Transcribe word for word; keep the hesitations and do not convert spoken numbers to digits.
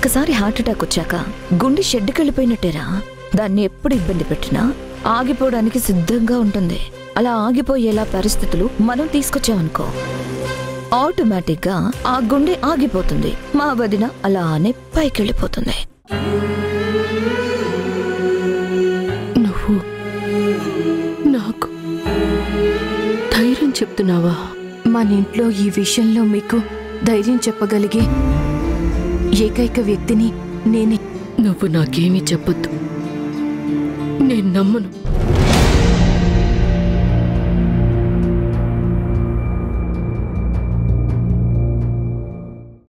ఒక్కసారి heart attack వచ్చాక గుండె షెడ్డుకెళ్ళిపోయినట్టేరా. దాన్ని ఎప్పుడు ఇబ్బంది పెట్టినా ఆగిపోవడానికి సిద్ధంగా ఉంటుంది. అలా ఆగిపోయేలా పరిస్థితులు మనం తీసుకొచ్చామనుకో, ఆటోమేటిక్ గా ఆ గుండె ఆగిపోతుంది. మా వదిన అలానే పైకెళ్ళిపోతుంది. నువ్వు నాకు ధైర్యం చెప్తున్నావా? మన ఇంట్లో ఈ విషయంలో మీకు ధైర్యం చెప్పగలిగే ఏకైక వ్యక్తిని నేనే. నువ్వు నాకేమీ చెప్పొద్దు, నేను నమ్మను.